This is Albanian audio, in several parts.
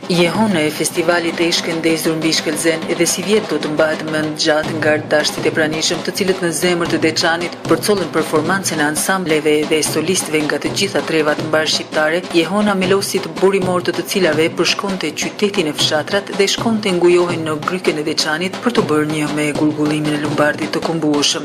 Jehona e festivalit e shkëndezur mbi Shkëlzen edhe si vjet do të mbahet mend gjatë nga dashtit e pranishëm, të cilët në zemër të Deçanit përcollën performancën e ansambleve dhe solistëve nga të gjitha trevat mbar shqiptare. Jehona melosit burimor të cilave përshkonte qytetin e fshatrat dhe shkonte ngujohen në Gryken e Deçanit për të bërë një me gurgullimin e Lumbardit të kombueshëm.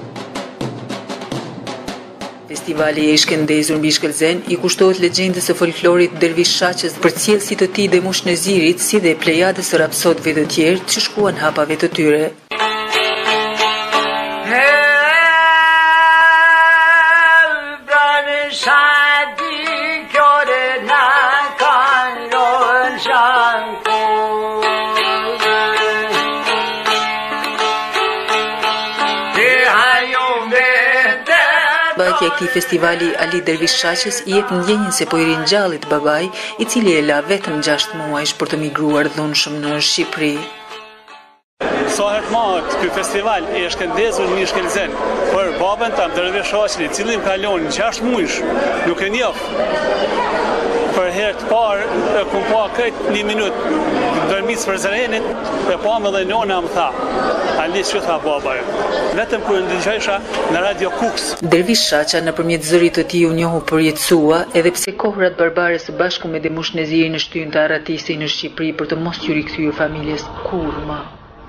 Festivali e shkëndezur mbi Shkëlzen i kushtohet legjendës së folklorit Dervish Shaqës, përcjellësit të tij dhe Mushnezirit, si dhe plejadës së rapsodëve të tjerë që shkuan hapave të tyre. Mbajtja e këtij festivali Ali Dervish Shaqës i jep ndjenjën se po i ringjallit babai, i cili e la vetëm 6 muajsh për të migruar dhunshëm në Shqipëri. Sa herë marrë ky festival e shkëndezur mbi Shkëlzen për babën tam Dervish Shaqin, i cili më kalon 6 muajsh, nuk e njoh. Për herë të parë e kum pa këtë 1 minutë ndërmis për Zrenit, e pam edhe nona më tha, Ali që tha baba, vetëm kur ndëgjojsha në Radio Kuks. Dervish Shaqa nëpërmjet zërit të tij u njohu përjetësua, edhe pse kohrat barbare së bashku me Demushnezirin e shtyn të arratisi në Shqipëri për të mos ju rikthyer familjes kurrë më.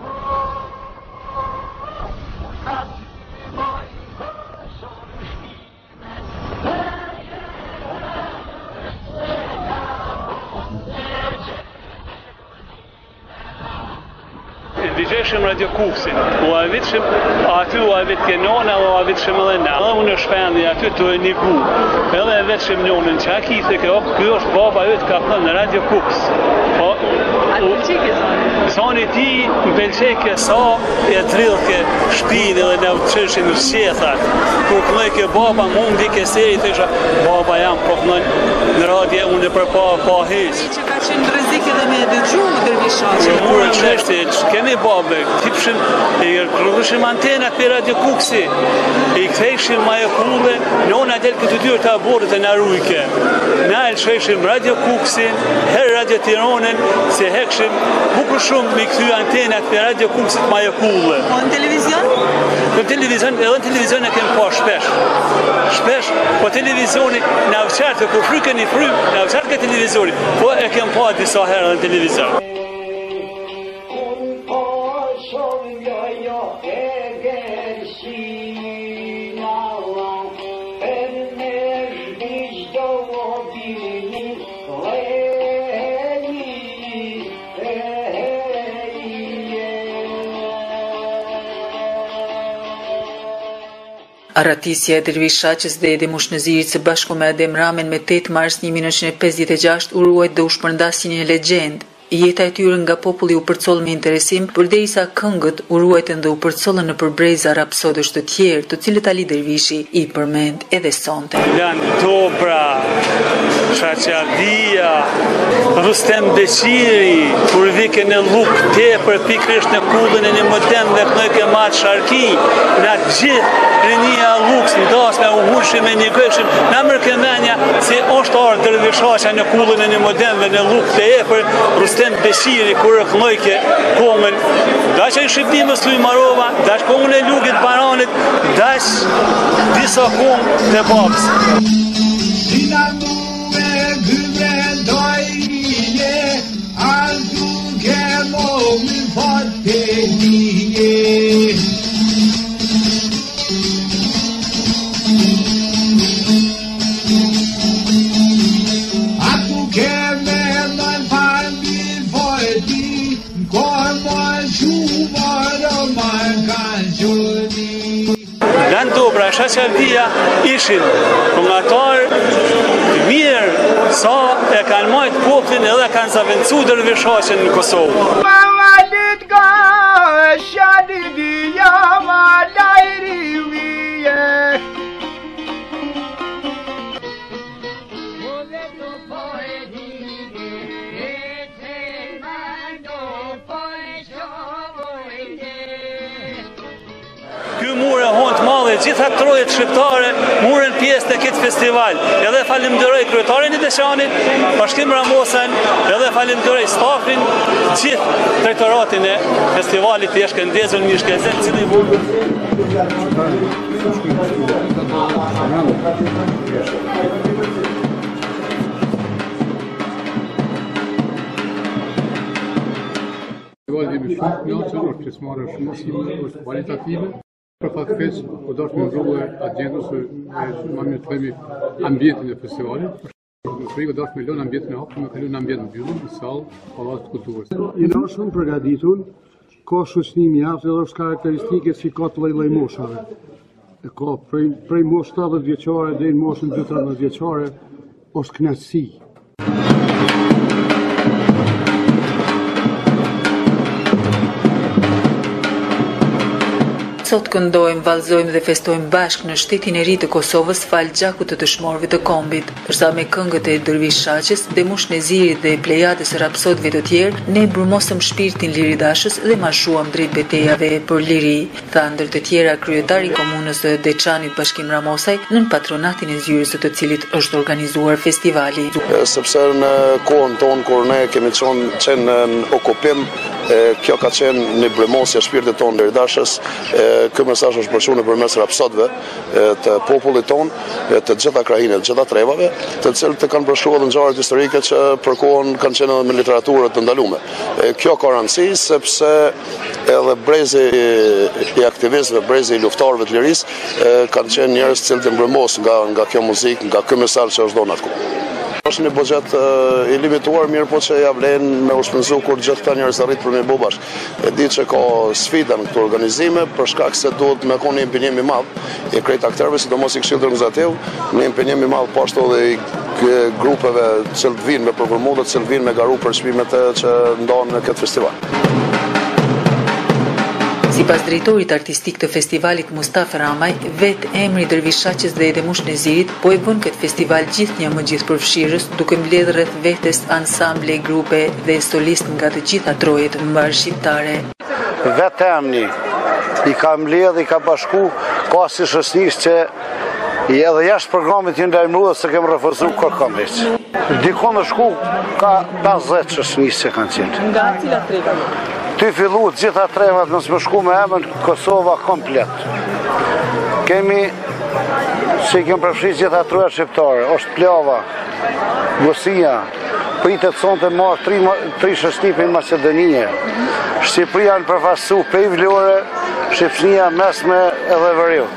Dëgjojshim Radio Kuksin, u avitshim aty, u avit ke nona, u avitshim edhe na. Edhe unë shpendi aty të e niku. Edhe e vetshim nonën që akithë ke ky është baba yt ka thënë në Radio Kuks. Po Soni ti më pëlqej sa e trillke shpinë edhe na çeshin në sjethat. Kur këlloj ke baba mundi ke se i thësha baba jam po në radio unë për pa hiç. Që ka qenë rrezik edhe me dëgju Dervish Shaqën. Kur çeshte kemi babë, tipshim e rrugëshim antenat për Radio Kuksi. I kthejshim majakulle, nona del këtë dyr të aborët e na rujke. Na e sheshim Radio Kuksin, herë Radio Tiranën, se hekshim bukur shumë me kthy antenat për Radio Kuksit majakulle. Po në televizion? Në televizion, edhe në televizion e kemi pa shpesh. Shpesh, po televizioni na vçartë kur frykën i frym, na vçartë ke televizioni. Po e kemi pa disa herë në televizion. Arratisja e Dervish Shaqës dhe Demushnezirit së bashku me Adem Ramen me 8 mars 1956 u ruajt dhe u shpërndas një legjendë. Jeta e tyre nga populli u përcoll me interesim, përderisa këngët u ruajtën dhe u përcollën në përbreza rapsodësh të tjerë, të cilët Ali Dervishi i përmend edhe sonte. Lan Dobra, Shaqavia, Rustem Beqiri, kur vike në luk tepër pikrisht në kullën e një modem dhe kënoj ke matë sharki, në atë gjithë rinia luks në das me uhushim e një gëshim, në mërkemenja si është arë Dervish Shaqa në kullën e një modem dhe në luk tepër, Rustem Beqiri kur e këllojke kongën, dash e shqiptimës Luj Marova, dash kongën e Lugit Baranit, dash disa kongë të babës. Lan Dobra, Shaqavia ishin këngëtarë mirë sa e kanë marrë popullin edhe kanë zaventsu Dervish Shaqën në Kosovë. Ky mur e hon të madhe gjitha trojet shqiptare morën pjesë në këtë festival. Edhe falenderoj kryetarin e Deçanit, Bashkim Ramosën, edhe falenderoj stafin, gjithë drejtoratin e festivalit të Shkëndezur Mbi Shkëlqen, cili Festivali jemi shumë knaqur, është pjesëmarrje shumë masive, është kualitative. Për fat keq, u dash me ndrua agjendën se më mirë të themi ambientin e festivalit. Frikë dash me lënë ambientin e hapur, me kalon në ambient mbyllur, në sallë, pallat të kulturës. Jena shumë përgatitur, ka shoqëni mjaft edhe është karakteristike si ka të lloj moshave. E ka prej moshë 70 vjeçare deri në moshën 13 vjeçare, është kënaqësi. Sot këndojmë, vallëzojmë dhe festojmë bashkë në shtetin e ri të Kosovës fal gjakut të dëshmorëve të kombit. Ndërsa me këngët e Dervish Shaqës, Demush Nezirit dhe plejadës së rapsodëve të tjerë, ne brumosëm shpirtin liridashës dhe marshuam drejt betejave për liri, tha ndër të tjera kryetari i komunës së Deçanit Bashkim Ramosaj, nën patronatin e zyrës së të cilit është organizuar festivali. Sepse në kohën tonë kur ne kemi qenë në okupim, kjo ka qenë një brumosje shpirtit tonë liridashës. Ky mesazh është përçuar nëpërmes rapsodëve të popullit tonë, të gjitha krahinave, të gjitha trevave, të cilët të kanë përshkruar ngjarjet historike që për kohën kanë qenë edhe me literaturë të ndaluar. Kjo ka rëndësi sepse edhe brezi i aktivistëve, brezi i luftarëve të lirisë kanë qenë njerëz që të mbrëmos nga kjo muzikë, nga ky mesazh që është dhënë atje. Është një buxhet i limituar, mirë po që ja vlen me u shpenzu kur gjithë këta njerëz arrit për me bë bashkë. E di që ka sfida në këto organizime për shkak se duhet me konë një impenjim i madh i krejt aktorëve, sidomos i këshillit organizativ, një impenjim i madh po ashtu edhe i grupeve që vinë me përformuar, që vinë me garu për çmimet që ndohen në këtë festival. Sipas drejtorit artistik të festivalit Mustafa Ramaj, vetë emri Dervish Shaqës dhe Demush Nezirit po e bën këtë festival gjithnjë më gjithëpërfshirës, duke mbledhur rreth vetes ansamble, grupe dhe solistë nga të gjitha trojet mbar shqiptare. Vetë emri i ka mbledh, i ka bashku, ka si shoqënisë që edhe jashtë programit që ndajmëruar se kemë refuzuar kërkon hiç. Dikon në shku ka 50 shoqënisë që kanë qenë. Nga cilat treva? Ty fillu gjitha trevat nësë më shku me emën Kosova komplet. Kemi, që i kemë përfshirë gjitha troja shqiptare, është Plava, Gosia, pritet sonte marë 3 shoqëni në Maqedonije, Shqipëria në përfaqësu prej Vlore, Shqipënia mesme edhe Veriut.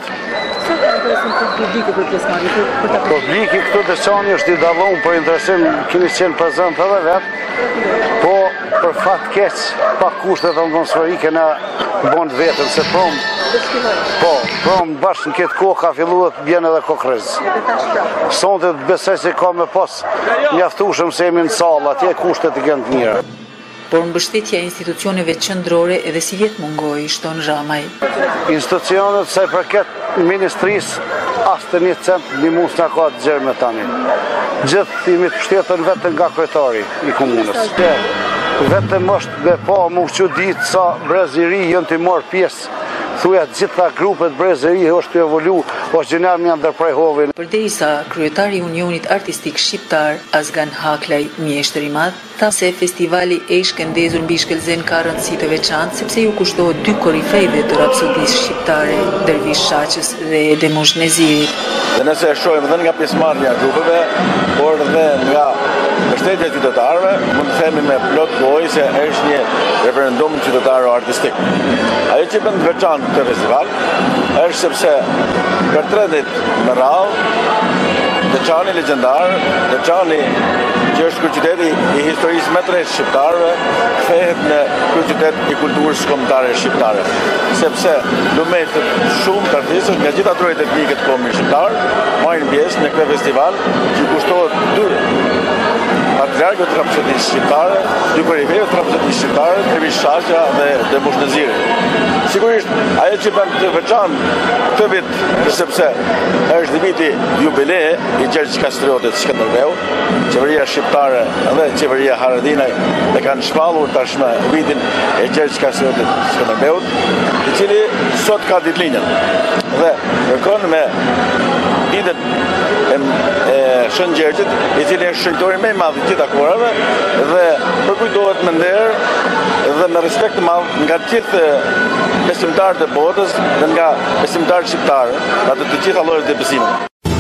Publiki këtu Deçani është i dallon për interesim, kemi qenë prezent edhe vetë, po për fat keq pa kushtet atmosferike na bën vetëm se prom bashkë në këtë kohë ka filluar të bjen edhe kokriz. Sonte besoj se ka me pas mjaftueshëm se jemi në sallë, atje kushtet i kanë të mira. Por mbështetja e institucioneve qendrore edhe si vjet mungoi, shton Ramaj. Institucionet sa i përket ministrisë as të një cent ndihmues na ka të gjerë me tani. Gjithë jemi të mbështetën vetëm nga kryetari i komunës. Vetëm është dhe po më që ditë sa breziri jënë të marë pjesë, thuja gjitha grupet breziri është të evolu, është gjënjar më janë ndërprejhovin. Përderisa kryetari i Unionit Artistik Shqiptar, Azgan Haklaj, mjeshtër i madh, tha se festivali e Shkëndezur Mbi Shkëlqen ka rëndësi të veçantë sepse ju kushtohet 2 korifejve të rapsodisë shqiptare, Dervish Shaqës dhe Demush Nezirit. Dhe nëse e shohim dhe nga pjesëmarrja e grupeve, por dhe nga mbështetja e qytetarëve, mund të themi me plot gojë se është një referendum qytetaro-artistik. Ajo që bën të veçantë këtë festival është sepse për 3 ditë me radhë Deçani legjendar, Deçani që është kryeqyteti i historisë më të re shqiptarëve, kthehet në kryeqytet i kulturës kombëtare shqiptare, sepse lumet shumë të artistësh nga gjitha trojet etnike të kombit shqiptar marrin pjesë në këtë festival që kushtohet patriarkët trapëzëtisë shqiptare, dy periferive trapëzëtisë shqiptare, Trevi Shaqja dhe Bushneziri. Sigurisht, ajo që bën të veçantë këtë vit, sepse është viti jubilei i Gjergj Kastriotit Skënderbeut, qeveria shqiptare dhe qeveria Haradinaj e kanë shpallur tashmë vitin e Gjergj Kastriotit Skënderbeut, i cili sot ka ditëlinjën dhe kërkon me ditën e Shën Gjergjit, i cili është shëntori më i madh i gjitha kohërave dhe përkujtohet me nder dhe me respekt të madh nga të gjithë besimtarët e botës dhe nga besimtarët shqiptarë, atë të gjitha llojet e besimit.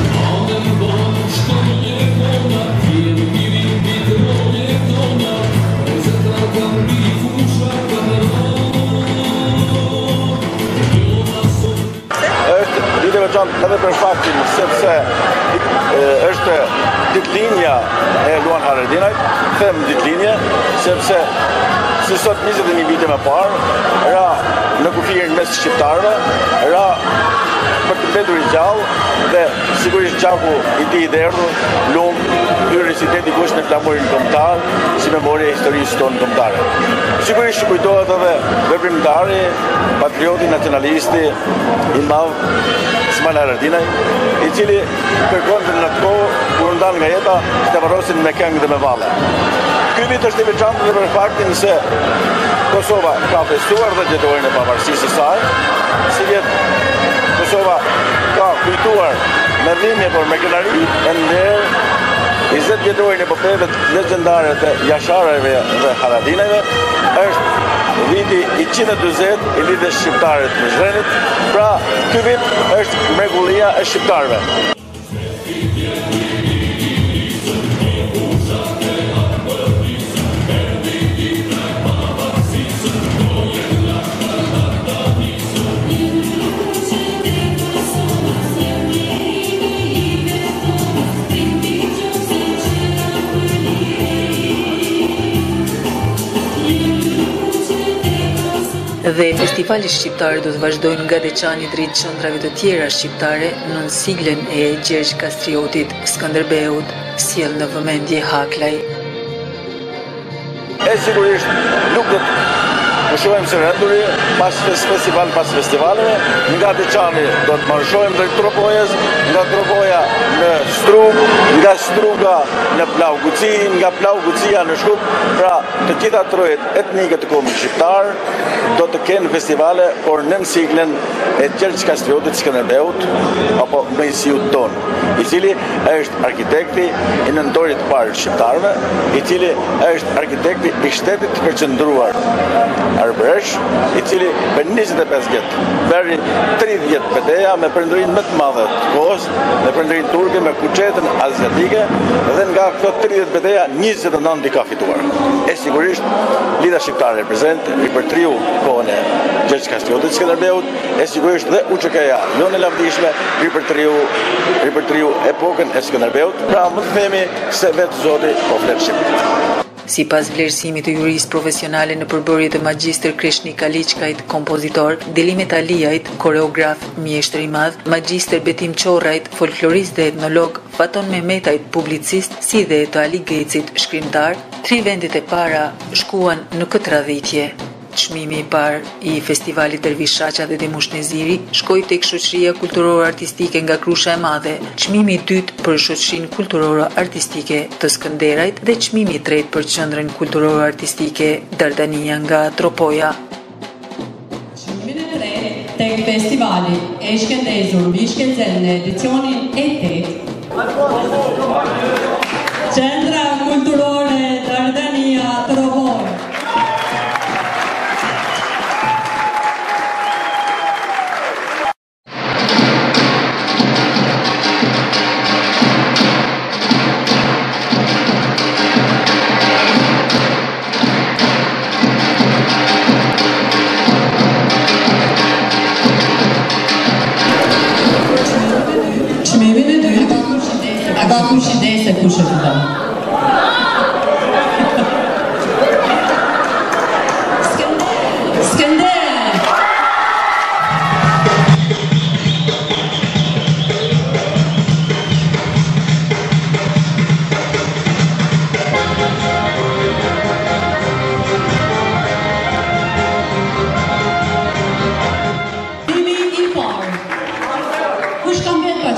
Edhe për faktin sepse është ditëlinja e Luan Haradinajt, them ditëlinje, sepse si sot 21 vite më parë, ra në kufirën mes shqiptarëve, ra për të mbetur i gjallë dhe sigurisht gjaku i tij i derdhur, lum hyrë si deti kush në flamurin kombëtar, si memoria e historisë tonë kombëtare. Sigurisht që kujtohet edhe veprimtari, patrioti, nacionalisti i madh Ismail Haradinaj, i cili kërkonte në atë kohë kur ndan nga jeta të varrosin me këngë dhe me valle. Ky vit është i veçantë edhe për faktin se Kosova ka festuar dhe dhjetorin e pavarësisë së saj, si vjet Kosova ka kujtuar me dhimbje por me kënaqëri e nder 20 vjetorin e epopeve legjendare të Jasharëve dhe Haradinajve, është viti i 140 i lidhjes shqiptare të Zhrenit, pra ky vit është mrekullia e shqiptarëve. Dhe festivali shqiptar do të vazhdojnë nga Deçani drejt qendrave të tjera shqiptare nën siglen e Gjergj Kastriotit Skënderbeut, sjell në vëmendje Haklaj. Sigurisht nuk do të pushojmë së renduri pas festivaleve, nga Deçani do të marshojmë drejt Tropojës, nga Tropoja në Strug, nga Struga në Plauguci, nga Plaugucia në Shkup, pra të gjitha trojet etnike të kombit shqiptar do të kenë festivale, por nën siglen e Gjergj Kastriotit Skënderbeut, apo Mesiut ton, i cili është arkitekti i nëntorit të parë shqiptarëve, i cili është arkitekti i shtetit të përqendruar Arbëresh, i cili për 25 vjet bëri 30 betejë me perëndërinë më të madhe të kohës, me perëndërinë turke, me kuçetën aziatike, dhe nga këto 30 betejë 29 i ka fituar. Sigurisht lidha shqiptare reprezent i përtriu kohën e Gjergj Kastriotit Skënderbeut, sigurisht dhe UÇK-ja jonë e lavdishme i përtriu epokën e Skënderbeut, pra më të themi se vetë Zoti po flet shqip. Sipas vlerësimit të jurisë profesionale në përbërje të magjistër Kreshni Kaliçkajt, kompozitor, Delimet Aliajt, koreograf, mjeshtër i madh, magjistër Betim Qorrajt, folklorist dhe etnolog, Faton Mehmetajt, publicist, si dhe të Ali Gecit, shkrimtar, 3 vendet e para shkuan në këtë radhitje. Çmimi i parë i festivalit Trevi Shaqja dhe Bushneziri shkoi tek shoqëria kulturore-artistike nga Krusha e Madhe, çmimi i dytë për shoqërinë kulturore-artistike të Skënderajt dhe çmimi i tretë për qendrën kulturore-artistike Dardania nga Tropoja. Çmimin e tretë tek festivali e shkëndezur mbi shkenzen në edicionin e 8. Qendra kulturore Dardania Tropoja. Kushidese kush e fiton. Skënder.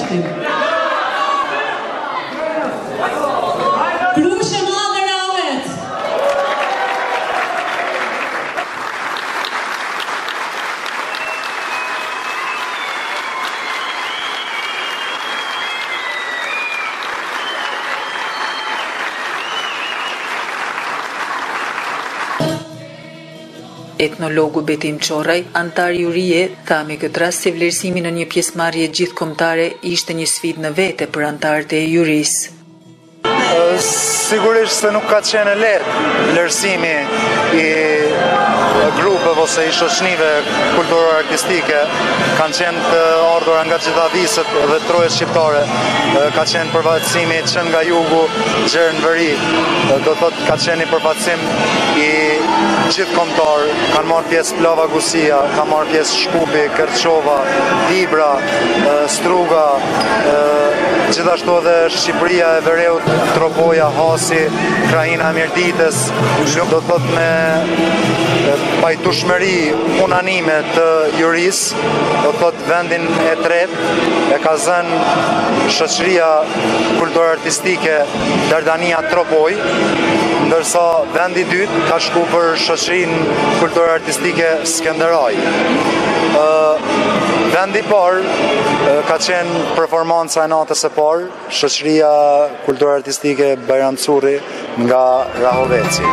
përshtatshëm. Grushë madhe Ravet. Etnologu Betim Çorraj, antar jurie, tha me këtë rast se vlerësimi në një pjesëmarrje gjithkombëtare ishte një sfidë në vete për antarët e jurisë. Sigurisht se nuk ka qenë lehtë vlerësimi i grupeve ose i shoqënive kulturor-artistike. Kanë qenë të ardhura nga gjitha visët dhe trojet shqiptare. Ka qenë përfaqësimi që nga jugu gjerë në veri. Do thotë ka qenë i përfaqësim i gjithkombëtar. Kanë marrë pjesë Plava Gusia, kanë marrë pjesë Shkupi, Kërçova, Dibra, Struga, gjithashtu edhe Shqipëria e Vereut, Tropoja, Hasi, Krajina Mirditës, do thot me pajtueshmëri unanime të jurisë, do thot vendin e tretë e ka zënë shoqëria kulturor-artistike Dardania Tropoj, ndërsa vendi i dytë ka shku për shoqërinë kulturor-artistike Skënderaj. Vendi i parë ka qenë performanca e natës së parë, shoqëria kulturor-artistike Bajram Curri nga Rahoveci.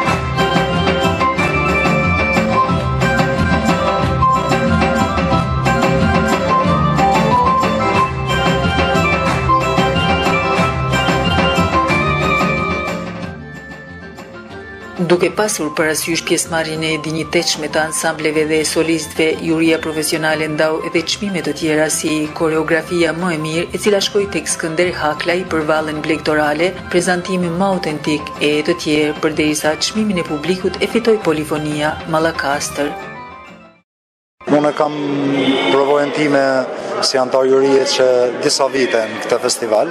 Duke pasur parasysh pjesëmarrjen e dinjitetshme të ansambleve dhe solistëve, juria profesionale ndau edhe çmime të tjera si koreografia më e mirë, e cila shkoi tek Skënder Haklaj për vallën blegtorale, prezantimi më autentik e të tjerë, përderisa çmimin e publikut e fitoi polifonia Mallakastër. Unë kam provojën time si antar jurie që disa vite në këtë festival.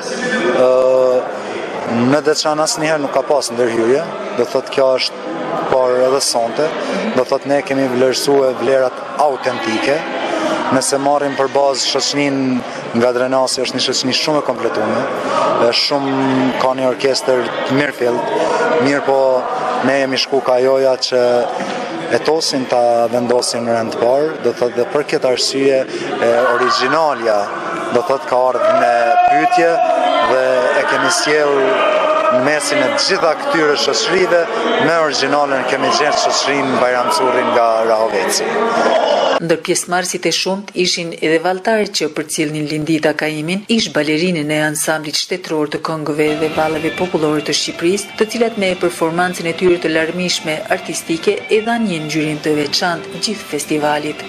Në Deçan asnjëherë nuk ka pas ndërhyrje, do thotë kjo është por edhe sonte, do thotë ne kemi vlerësuar vlerat autentike. Nëse marrim për bazë shoqëninë nga Drenasi, është një shoqëni shumë e kompletuar, shumë ka një orkestër të mirëfillt, mirë po ne jemi shku ka joja që etosin ta vendosin në rend të parë, do thotë dhe për këtë arsye origjinalja, do thotë ka ardhur në pyetje dhe e kemi sjell në mesin e gjitha këtyre shoqërive, me origjinalen kemi gjetur shoqërinë Bajram Curri nga Rahoveci. Ndër pjesëmarrësit e shumt ishin edhe valltarët që përcjellnin Lindita Kaimin, ish balerinën e ansamblit shtetëror të këngëve dhe vallave popullore të Shqipërisë, të cilat me performancën e tyre të larmishme artistike e dhanë një ngjyrim të veçantë gjithë festivalit.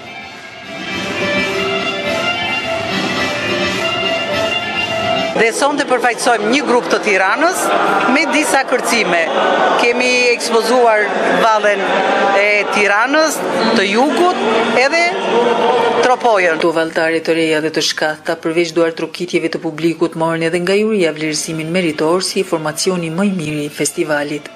Dhe sonte përfaqësojmë një grup të Tiranës me disa kërcime. Kemi ekspozuar vallën e Tiranës, të Jugut edhe Tropojën. Këto valltare të reja dhe të shkathta, përveç duar trokitjeve të publikut, morën edhe nga juria vlerësimin meritor si formacioni më i miri i festivalit.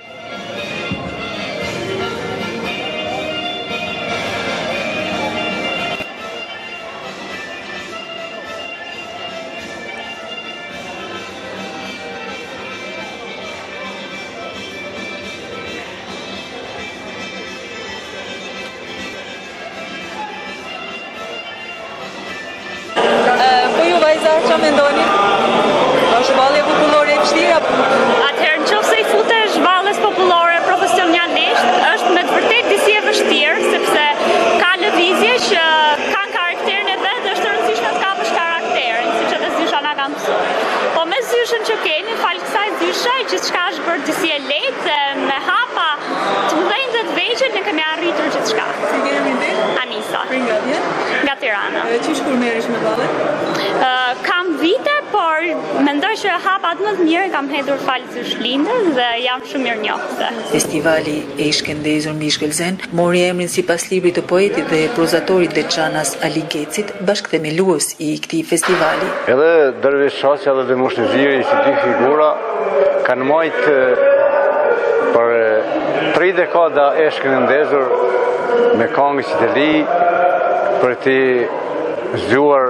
Qa mendoni? Është vallë popullore e vështirë? Atëherë nëse i futesh vallës popullore profesionalisht, është me të vërtetë disi e vështirë, sepse ka lëvizje që kanë karakterin e vet dhe është e rëndësishme të kapësh karakterin, siç edhe Zysha na ka mësuar. Po me Zyshën që keni, fal kësaj Zyshe, gjithçka është bërë disi e lehtë, me hapa të mëdhenj dhe të vegjël ne kemi arritur gjithçka. Si keni emrin? Anisa. Nga Tirana. Çish kur merresh me vallën? Kam vite, por mendoj që hapat më të mirë kam hedhur fal Zyshlindës dhe jam shumë mirënjohëse. Festivali e Shkëndezur mbi Shkëlzen mori emrin sipas librit të poetit dhe prozatorit Deçanas Ali Gecit, bashkëthemelues i këtij festivali. Edhe Dervish Shasja dhe Demush Neziri, si dy figura, kanë marrë për 3 dekada e Shkëndezur me këngë që të li për të zgjuar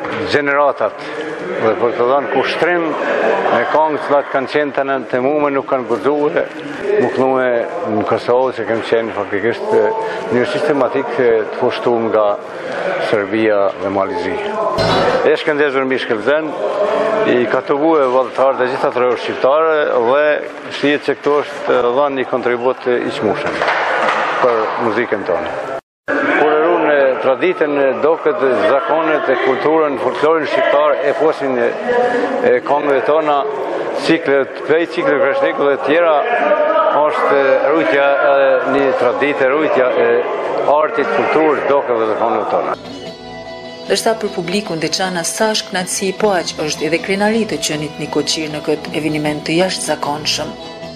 gjeneratat dhe për të dhënë kushtrim me këngë të kanë qenë të mume nuk kanë përduhe, nuk nume në Kosovë që kemë qenë faktikisht një sistematik të pushtuar nga Serbia dhe Malizia. Eshkën ndezur mbi Shkëlzen i ka të bue vallëtarë të gjitha trojë shqiptare dhe shihet që këto është dhënë një kontribut i çmueshëm për muzikën tonë. Kur e runë traditën, doket, zakonet e kulturën, folklorin shqiptar e posin këngëve tona, prej ciklet kreshniku dhe tjera, është rujtja një traditë, rujtja e artit, kulturës, doket dhe zakonet tona. Dërsa për publikun Deçana sa është kënaqësi, po aq është edhe krenari të qenit një koqir në këtë eveniment të jashtëzakonshëm.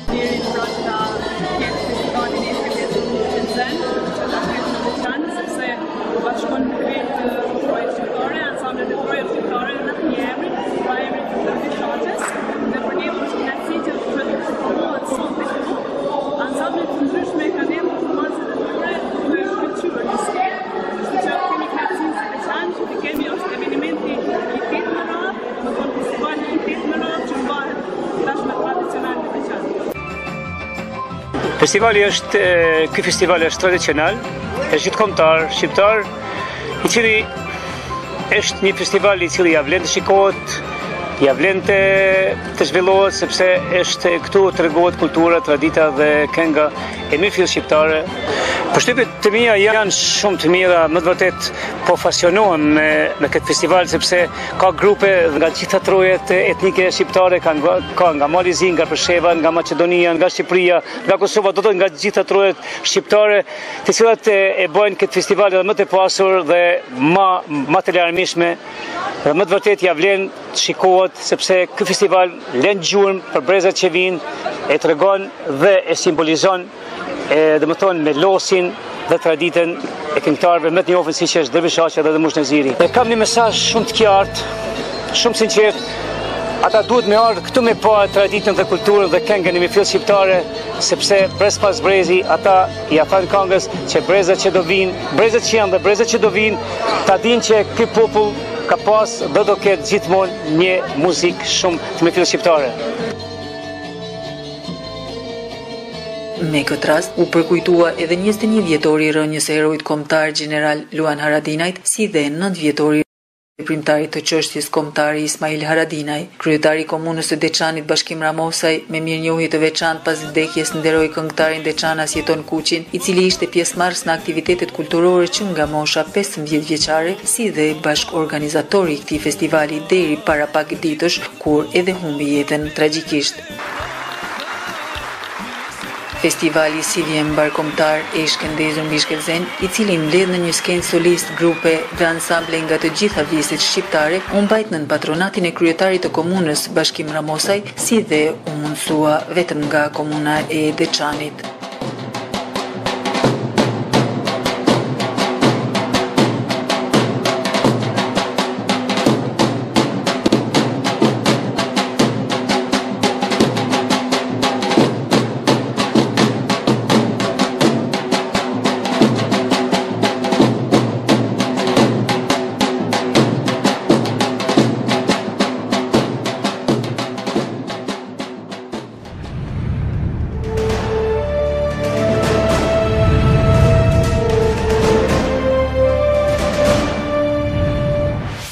Ky festival është tradicional, është gjithëkombëtar, shqiptar, i cili është një festival i cili ja vlen të shikohet, ja vlen të zhvillohet, sepse është këtu tregohet kultura, tradita dhe kënga e mirëfillt shqiptare. Përshtypjet të mia janë shumë të mira, më të vërtet po pasionohem me këtë festival sepse ka grupe nga gjitha trojet etnike shqiptare, ka nga Malizia, nga Presheva, nga Maqedonia, nga Shqipëria, nga Kosova, do të nga gjitha trojet shqiptare, të cilat e bëjnë këtë festival edhe më të pasur dhe më të larmishme. Dhe më të vërtet ja vlen të shikohet sepse ky festival lën gjurmë për brezat që vinë, e tregon dhe e simbolizon dhe më thonë me losin dhe traditën e këngëtarëve më të njohur siç është Dervish Haçi dhe Mush Neziri. Kam një mesazh shumë të qartë, shumë sinqert. Ata duhet me ardhur këtu me pa traditën dhe kulturën dhe këngën e mirëfillt shqiptare, sepse brez pas brezi ata ja thanë këngës që brezat që do vinë, brezat që janë dhe brezat që do vinë, ta dinë që ky popull ka pas dhe do ketë gjithmonë një muzikë shumë të mirëfillt shqiptare. Me këtë rast, u përkujtua edhe 21 vjetori i rënjës së heroit kombëtar General Luan Haradinajt, si dhe 9 vjetori i primtarit të çështjes kombëtari Ismail Haradinaj. Kryetari i komunës së Deçanit Bashkim Ramosaj, me mirënjohje të veçantë pas vdekjes, nderoi këngëtarin Deçanas Jeton Kuçin, i cili ishte pjesëmarrës në aktivitetet kulturore që nga mosha 15 vjeçare, si dhe bashkëorganizatori i këtij festivali deri para pak ditësh, kur edhe humbi jetën tragjikisht. Festivali si vjen mbarkombëtar e shkëndezur mbi Shkëlzen, i cili mbledh në një skenë solist, grupe dhe ansamble nga të gjitha vjesjet shqiptare, u mbajt nën patronatin e kryetarit të komunës Bashkim Ramosaj, si dhe u mundsua vetëm nga komuna e Deçanit.